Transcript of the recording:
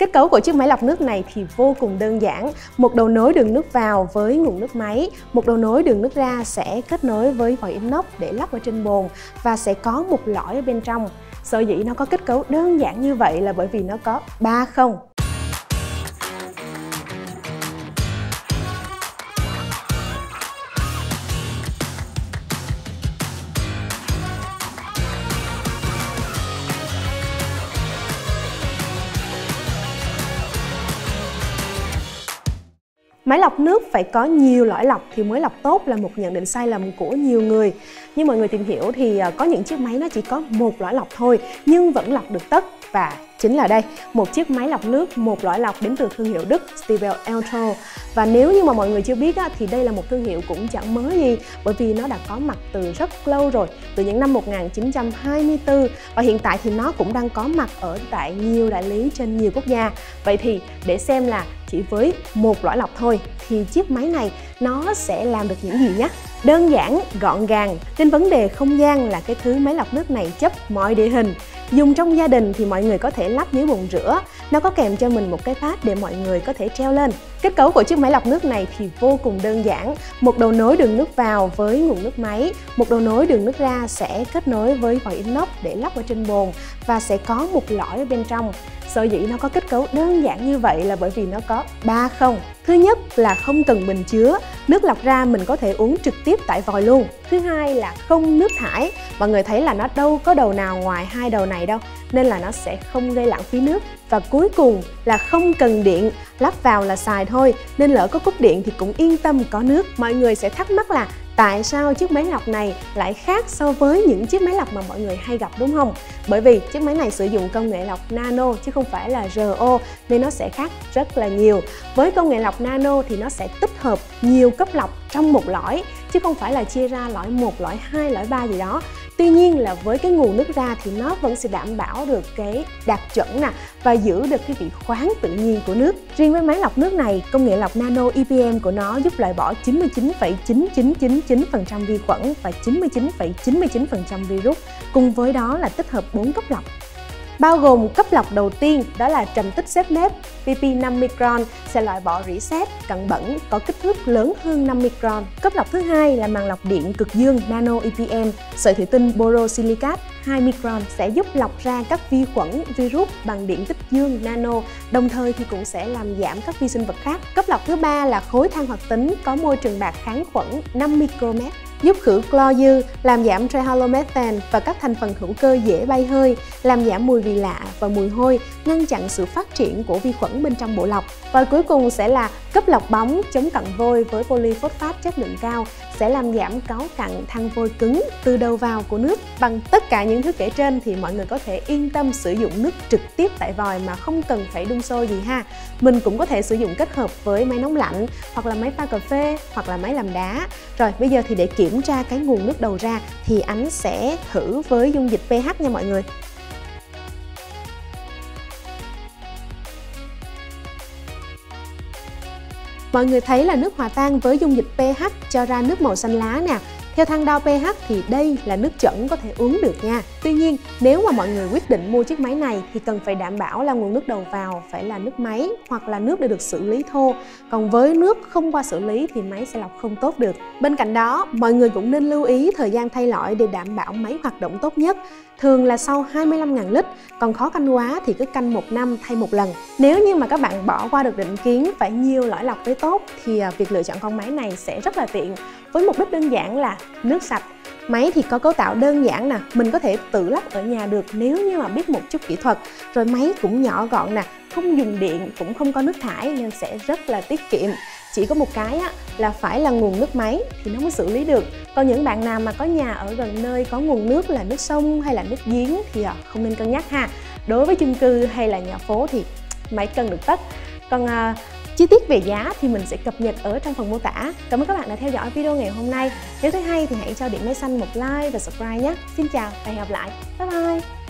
Kết cấu của chiếc máy lọc nước này thì vô cùng đơn giản. Một đầu nối đường nước vào với nguồn nước máy, một đầu nối đường nước ra sẽ kết nối với vòi inox để lắp ở trên bồn và sẽ có một lõi ở bên trong. Sở dĩ nó có kết cấu đơn giản như vậy là bởi vì nó có 3 không. Máy lọc nước phải có nhiều lõi lọc thì mới lọc tốt là một nhận định sai lầm của nhiều người. Như mọi người tìm hiểu thì có những chiếc máy nó chỉ có một lõi lọc thôi nhưng vẫn lọc được tất, và chính là đây, một chiếc máy lọc nước một lõi lọc đến từ thương hiệu Đức Stiebel Electro. Và nếu như mà mọi người chưa biết thì đây là một thương hiệu cũng chẳng mới gì, bởi vì nó đã có mặt từ rất lâu rồi, từ những năm 1924, và hiện tại thì nó cũng đang có mặt ở tại nhiều đại lý trên nhiều quốc gia. Vậy thì để xem là chỉ với một lõi lọc thôi thì chiếc máy này nó sẽ làm được những gì nhé. Đơn giản, gọn gàng. Trên vấn đề không gian là cái thứ máy lọc nước này chấp mọi địa hình. Dùng trong gia đình thì mọi người có thể lắp dưới bồn rửa. Nó có kèm cho mình một cái pad để mọi người có thể treo lên. Kết cấu của chiếc máy lọc nước này thì vô cùng đơn giản. Một đầu nối đường nước vào với nguồn nước máy, một đầu nối đường nước ra sẽ kết nối với vòi inox để lắp ở trên bồn và sẽ có một lõi ở bên trong. Sở dĩ nó có kết cấu đơn giản như vậy là bởi vì nó có 3 không. Thứ nhất là không cần bình chứa, nước lọc ra mình có thể uống trực tiếp tại vòi luôn. Thứ hai là không nước thải, mọi người thấy là nó đâu có đầu nào ngoài hai đầu này đâu, nên là nó sẽ không gây lãng phí nước. Và cuối cùng là không cần điện, lắp vào là xài thôi, nên lỡ có cúp điện thì cũng yên tâm có nước. Mọi người sẽ thắc mắc là tại sao chiếc máy lọc này lại khác so với những chiếc máy lọc mà mọi người hay gặp, đúng không? Bởi vì chiếc máy này sử dụng công nghệ lọc nano chứ không phải là RO, nên nó sẽ khác rất là nhiều. Với công nghệ lọc nano thì nó sẽ tích hợp nhiều cấp lọc trong một lõi, chứ không phải là chia ra lõi 1, lõi 2, lõi 3 gì đó. Tuy nhiên là với cái nguồn nước ra thì nó vẫn sẽ đảm bảo được cái đạt chuẩn nè và giữ được cái vị khoáng tự nhiên của nước. Riêng với máy lọc nước này, công nghệ lọc nano EPM của nó giúp loại bỏ 99,9999% vi khuẩn và 99,99% virus. Cùng với đó là tích hợp 4 cấp lọc. Bao gồm cấp lọc đầu tiên đó là trầm tích xếp nếp PP 5 micron sẽ loại bỏ rỉ sét, cặn bẩn có kích thước lớn hơn 5 micron. Cấp lọc thứ hai là màng lọc điện cực dương nano EPM, sợi thủy tinh borosilicate 2 micron sẽ giúp lọc ra các vi khuẩn, virus bằng điện tích dương nano, đồng thời thì cũng sẽ làm giảm các vi sinh vật khác. Cấp lọc thứ ba là khối than hoạt tính có môi trường bạc kháng khuẩn 5 micromet, giúp khử clo dư, làm giảm trehalomethane và các thành phần hữu cơ dễ bay hơi, làm giảm mùi vị lạ và mùi hôi, ngăn chặn sự phát triển của vi khuẩn bên trong bộ lọc. Và cuối cùng sẽ là cấp lọc bóng chống cặn vôi với polyphosphate chất lượng cao, sẽ làm giảm cáu cặn, than vôi cứng từ đầu vào của nước. Bằng tất cả những thứ kể trên thì mọi người có thể yên tâm sử dụng nước trực tiếp tại vòi mà không cần phải đun sôi gì ha. Mình cũng có thể sử dụng kết hợp với máy nóng lạnh, hoặc là máy pha cà phê, hoặc là máy làm đá. Rồi bây giờ thì để kiểm tra cái nguồn nước đầu ra thì Ánh sẽ thử với dung dịch pH nha mọi người. Mọi người thấy là nước hòa tan với dung dịch pH cho ra nước màu xanh lá nè. Theo thang đo pH thì đây là nước chuẩn có thể uống được nha. Tuy nhiên, nếu mà mọi người quyết định mua chiếc máy này thì cần phải đảm bảo là nguồn nước đầu vào phải là nước máy hoặc là nước đã được xử lý thô. Còn với nước không qua xử lý thì máy sẽ lọc không tốt được. Bên cạnh đó, mọi người cũng nên lưu ý thời gian thay lõi để đảm bảo máy hoạt động tốt nhất. Thường là sau 25.000 lít, còn khó canh quá thì cứ canh 1 năm thay một lần. Nếu như mà các bạn bỏ qua được định kiến phải nhiều lõi lọc mới tốt thì việc lựa chọn con máy này sẽ rất là tiện. Với mục đích đơn giản là nước sạch. Máy thì có cấu tạo đơn giản nè, mình có thể tự lắp ở nhà được nếu như mà biết một chút kỹ thuật. Rồi máy cũng nhỏ gọn nè, không dùng điện, cũng không có nước thải nên sẽ rất là tiết kiệm. Chỉ có một cái là phải là nguồn nước máy thì nó mới xử lý được. Còn những bạn nào mà có nhà ở gần nơi có nguồn nước là nước sông hay là nước giếng thì không nên cân nhắc ha. Đối với chung cư hay là nhà phố thì máy cân được tất. Còn chi tiết về giá thì mình sẽ cập nhật ở trong phần mô tả. Cảm ơn các bạn đã theo dõi video ngày hôm nay. Nếu thấy hay thì hãy cho Điện Máy Xanh một like và subscribe nhé. Xin chào và hẹn gặp lại. Bye bye!